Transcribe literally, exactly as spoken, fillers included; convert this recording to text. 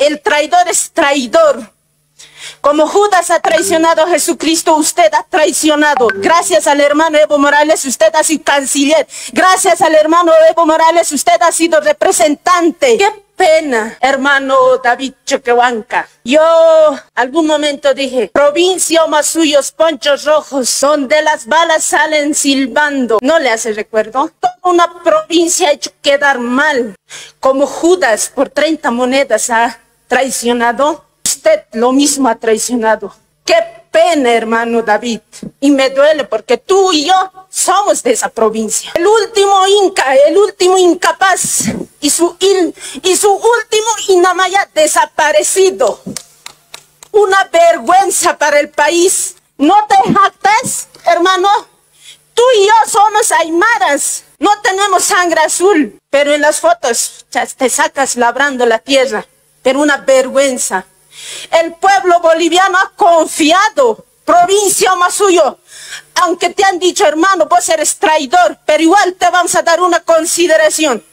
El traidor es traidor. Como Judas ha traicionado a Jesucristo, usted ha traicionado. Gracias al hermano Evo Morales, usted ha sido canciller. Gracias al hermano Evo Morales, usted ha sido representante. ¡Qué pena, hermano David Choquehuanca! Yo algún momento dije, provincia Omasuyos, ponchos rojos, donde las balas salen silbando. ¿No le hace recuerdo? Toda una provincia ha hecho quedar mal. Como Judas por treinta monedas ha traicionado, usted lo mismo ha traicionado. ¡Qué pena, hermano David! Y me duele porque tú y yo somos de esa provincia. El último inca, el último incapaz y su, il, y su último Inamaya desaparecido. Una vergüenza para el país. ¿No te jactas, hermano? Tú y yo somos aymaras. No tenemos sangre azul. Pero en las fotos ya te sacas labrando la tierra. Pero una vergüenza. El pueblo boliviano ha confiado. Provincia Omasuyo, aunque te han dicho, hermano, vos eres traidor, pero igual te vamos a dar una consideración.